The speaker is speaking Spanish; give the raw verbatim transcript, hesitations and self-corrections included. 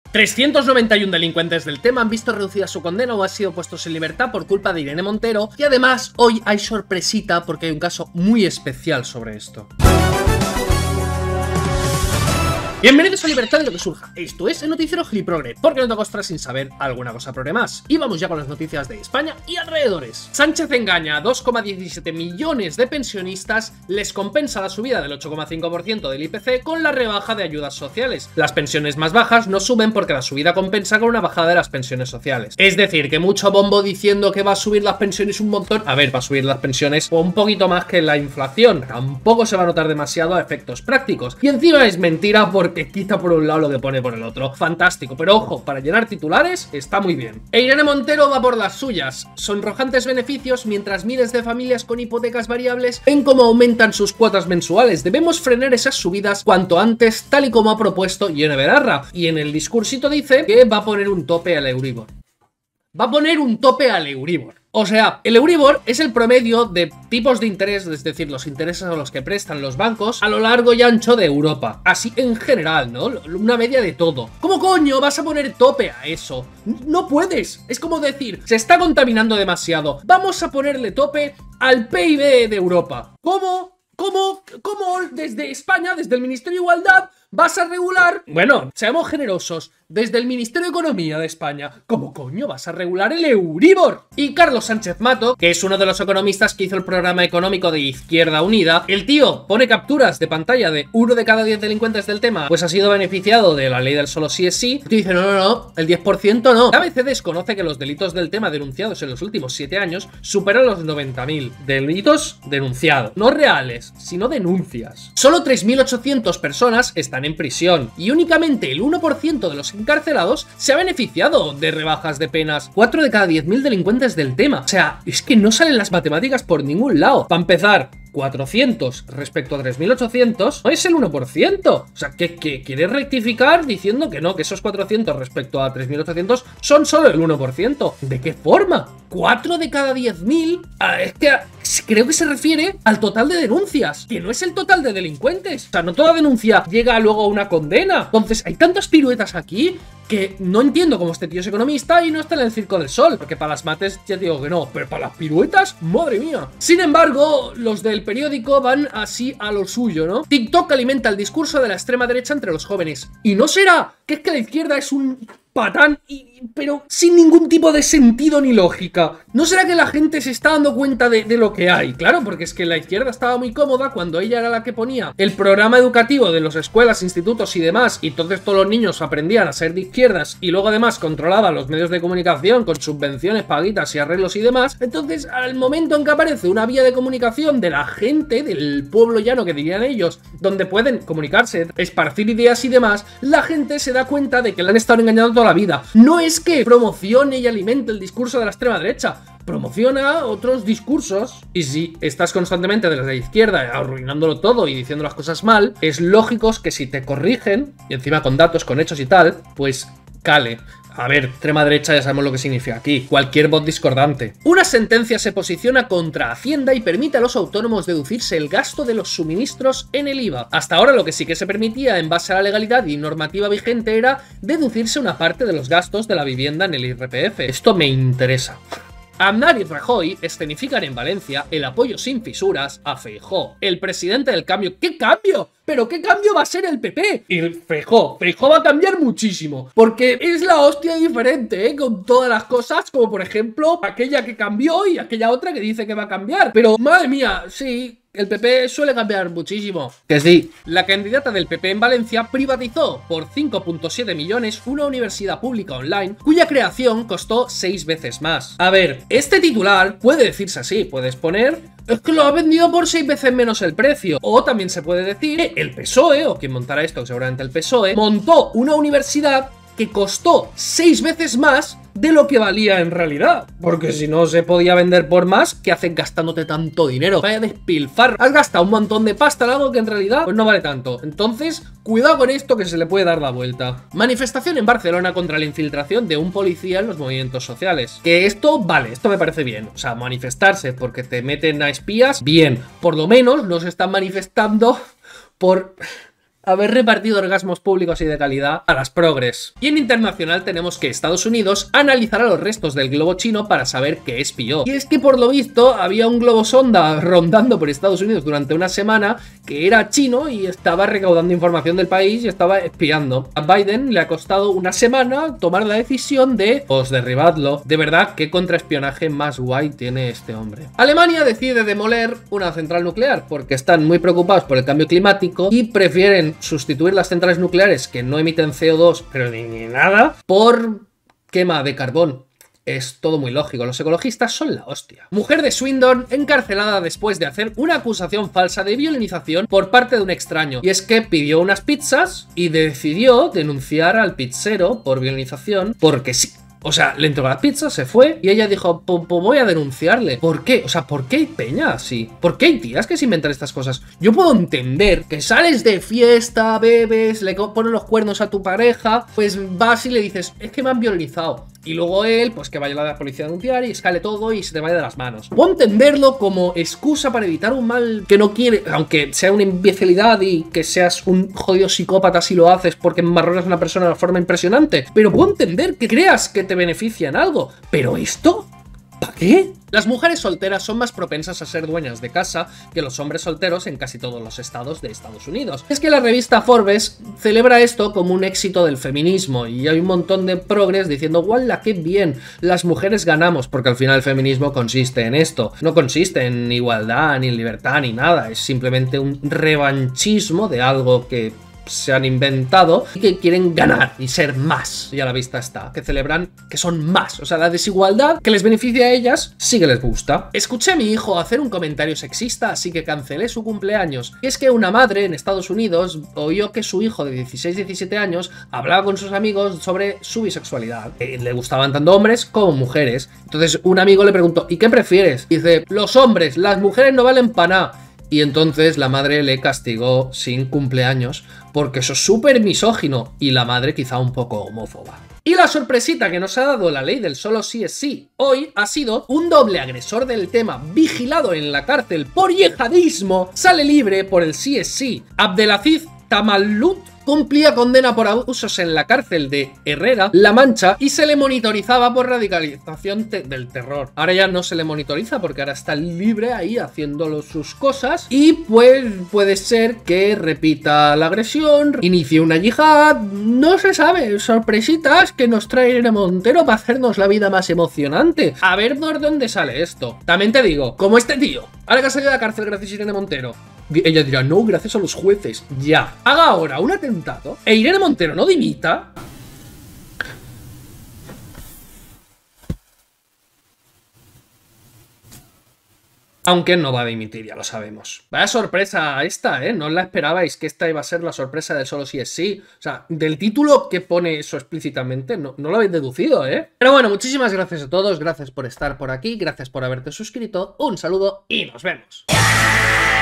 trescientos noventa y uno delincuentes del tema han visto reducida su condena o han sido puestos en libertad por culpa de Irene Montero, y además hoy hay sorpresita porque hay un caso muy especial sobre esto. Bienvenidos a Libertad de lo que surja. Esto es el noticiero Giliprogre, porque no te acostarás sin saber alguna cosa progre más. Y vamos ya con las noticias de España y alrededores. Sánchez engaña a dos coma diecisiete millones de pensionistas, les compensa la subida del ocho coma cinco por ciento del I P C con la rebaja de ayudas sociales. Las pensiones más bajas no suben porque la subida compensa con una bajada de las pensiones sociales. Es decir, que mucho bombo diciendo que va a subir las pensiones un montón. A ver, va a subir las pensiones un poquito más que la inflación. Tampoco se va a notar demasiado a efectos prácticos. Y encima es mentira porque que quita por un lado lo que pone por el otro. Fantástico, pero ojo, para llenar titulares está muy bien. E Irene Montero va por las suyas. Sonrojantes beneficios mientras miles de familias con hipotecas variables ven cómo aumentan sus cuotas mensuales. Debemos frenar esas subidas cuanto antes, tal y como ha propuesto Ione Belarra. Y en el discursito dice que va a poner un tope al Euribor. Va a poner un tope al Euribor. O sea, el Euribor es el promedio de tipos de interés, es decir, los intereses a los que prestan los bancos a lo largo y ancho de Europa. Así en general, ¿no? Una media de todo. ¿Cómo coño vas a poner tope a eso? No puedes. Es como decir, se está contaminando demasiado. Vamos a ponerle tope al P I B de Europa. ¿Cómo? ¿Cómo? ¿Cómo desde España, desde el Ministerio de Igualdad, vas a regular? Bueno, seamos generosos. Desde el Ministerio de Economía de España, ¿cómo coño vas a regular el Euribor? Y Carlos Sánchez Mato, que es uno de los economistas que hizo el programa económico de Izquierda Unida, el tío pone capturas de pantalla de uno de cada diez delincuentes del tema, pues ha sido beneficiado de la ley del solo sí es sí. Y dice, no, no, no, el diez por ciento no. La A B C desconoce que los delitos del tema denunciados en los últimos siete años superan los noventa mil. Delitos denunciados, no reales, sino denuncias. Solo tres mil ochocientas personas están en prisión y únicamente el uno por ciento de los encarcelados se ha beneficiado de rebajas de penas. cuatro de cada diez mil delincuentes del tema. O sea, es que no salen las matemáticas por ningún lado. Para empezar, cuatrocientos respecto a tres mil ochocientos no es el uno por ciento. O sea, que, que quiere rectificar diciendo que no, que esos cuatrocientos respecto a tres mil ochocientos son solo el uno por ciento. ¿De qué forma? cuatro de cada diez mil. Es que creo que se refiere al total de denuncias, que no es el total de delincuentes. O sea, no toda denuncia llega luego a una condena. Entonces, hay tantas piruetas aquí que no entiendo cómo este tío es economista y no está en el circo del sol. Porque para las mates ya digo que no, pero para las piruetas, madre mía. Sin embargo, los del periódico van así a lo suyo, ¿no? TikTok alimenta el discurso de la extrema derecha entre los jóvenes. ¿Y no será que es que la izquierda es un patán, y, pero sin ningún tipo de sentido ni lógica? ¿No será que la gente se está dando cuenta de, de lo que hay? Claro, porque es que la izquierda estaba muy cómoda cuando ella era la que ponía el programa educativo de las escuelas, institutos y demás, y entonces todos los niños aprendían a ser de izquierdas y luego además controlaba los medios de comunicación con subvenciones, paguitas y arreglos y demás. Entonces, al momento en que aparece una vía de comunicación de la gente, del pueblo llano que dirían ellos, donde pueden comunicarse, esparcir ideas y demás, la gente se da cuenta de que le han estado engañando toda la vida. No es que promocione y alimente el discurso de la extrema derecha, promociona otros discursos. Y si estás constantemente desde la izquierda arruinándolo todo y diciendo las cosas mal, es lógico que si te corrigen, y encima con datos, con hechos y tal, pues cale. A ver, extrema derecha ya sabemos lo que significa aquí, cualquier voz discordante. Una sentencia se posiciona contra Hacienda y permite a los autónomos deducirse el gasto de los suministros en el I V A. Hasta ahora lo que sí que se permitía en base a la legalidad y normativa vigente era deducirse una parte de los gastos de la vivienda en el I R P F. Esto me interesa. Aznar y Rajoy escenifican en Valencia el apoyo sin fisuras a Feijóo, el presidente del cambio. ¿Qué cambio? ¿Pero qué cambio va a ser el P P? Y Feijóo, Feijóo va a cambiar muchísimo, porque es la hostia diferente, ¿eh? Con todas las cosas, como por ejemplo aquella que cambió y aquella otra que dice que va a cambiar. Pero, madre mía, sí, el P P suele cambiar muchísimo. Que sí. La candidata del P P en Valencia privatizó por cinco punto siete millones una universidad pública online cuya creación costó seis veces más. A ver, este titular puede decirse así, puedes poner: es que lo ha vendido por seis veces menos el precio. O también se puede decir que el P S O E, o quien montará esto, seguramente el P S O E, montó una universidad que costó seis veces más de lo que valía en realidad. Porque si no se podía vender por más, ¿qué haces gastándote tanto dinero? Vaya despilfarro. Has gastado un montón de pasta en algo que en realidad pues no vale tanto. Entonces, cuidado con esto que se le puede dar la vuelta. Manifestación en Barcelona contra la infiltración de un policía en los movimientos sociales. Que esto, vale, esto me parece bien. O sea, manifestarse porque te meten a espías, bien. Por lo menos no se están manifestando por... haber repartido orgasmos públicos y de calidad a las progres. Y en internacional tenemos que Estados Unidos analizará los restos del globo chino para saber qué espió. Y es que por lo visto había un globo sonda rondando por Estados Unidos durante una semana que era chino y estaba recaudando información del país y estaba espiando. A Biden le ha costado una semana tomar la decisión de pues derribadlo. De verdad, qué contraespionaje más guay tiene este hombre. Alemania decide demoler una central nuclear porque están muy preocupados por el cambio climático y prefieren sustituir las centrales nucleares que no emiten C O dos, pero ni, ni nada, por quema de carbón. Es todo muy lógico, los ecologistas son la hostia. Mujer de Swindon encarcelada después de hacer una acusación falsa de violinización por parte de un extraño. Y es que pidió unas pizzas y decidió denunciar al pizzero por violinización porque sí. O sea, le entregó la pizza, se fue y ella dijo, pues voy a denunciarle. ¿Por qué? O sea, ¿por qué hay peña así? ¿Por qué hay tías que se inventan estas cosas? Yo puedo entender que sales de fiesta, bebes, le pones los cuernos a tu pareja, pues vas y le dices, es que me han violinizado. Y luego él, pues que vaya a la policía a denunciar y escale todo y se te vaya de las manos. Puedo entenderlo como excusa para evitar un mal que no quiere, aunque sea una imbecilidad y que seas un jodido psicópata si lo haces porque enmarronas a una persona de una forma impresionante. Pero puedo entender que creas que te beneficia en algo. Pero esto, ¿para qué? Las mujeres solteras son más propensas a ser dueñas de casa que los hombres solteros en casi todos los estados de Estados Unidos. Es que la revista Forbes celebra esto como un éxito del feminismo y hay un montón de progres diciendo ¡guala, qué bien! Las mujeres ganamos, porque al final el feminismo consiste en esto. No consiste en igualdad, ni en libertad, ni nada. Es simplemente un revanchismo de algo que se han inventado y que quieren ganar y ser más. Y a la vista está, que celebran que son más. O sea, la desigualdad que les beneficia a ellas sí que les gusta. Escuché a mi hijo hacer un comentario sexista, así que cancelé su cumpleaños. Y es que una madre en Estados Unidos oyó que su hijo de dieciséis diecisiete años hablaba con sus amigos sobre su bisexualidad. Eh, le gustaban tanto hombres como mujeres. Entonces un amigo le preguntó, ¿y qué prefieres? Y dice, los hombres, las mujeres no valen para nada. Y entonces la madre le castigó sin cumpleaños porque eso es súper misógino y la madre quizá un poco homófoba. Y la sorpresita que nos ha dado la ley del solo sí es sí hoy ha sido un doble agresor del tema vigilado en la cárcel por yihadismo sale libre por el sí es sí. Abdelaziz Tamallut cumplía condena por abusos en la cárcel de Herrera, La Mancha, y se le monitorizaba por radicalización te del terror. Ahora ya no se le monitoriza porque ahora está libre ahí haciéndolo sus cosas y pues puede ser que repita la agresión, inicie una yihad, no se sabe, sorpresitas que nos trae Irene Montero para hacernos la vida más emocionante. A ver por dónde sale esto. También te digo, como este tío, ahora que ha salido de la cárcel gracias a Irene Montero, ella dirá, no, gracias a los jueces. Ya. Haga ahora un atentado e Irene Montero no dimita. Aunque no va a dimitir, ya lo sabemos. Vaya sorpresa esta, ¿eh? No la esperabais que esta iba a ser la sorpresa del solo sí es sí. O sea, del título que pone eso explícitamente, no, no lo habéis deducido, ¿eh? Pero bueno, muchísimas gracias a todos. Gracias por estar por aquí. Gracias por haberte suscrito. Un saludo y nos vemos.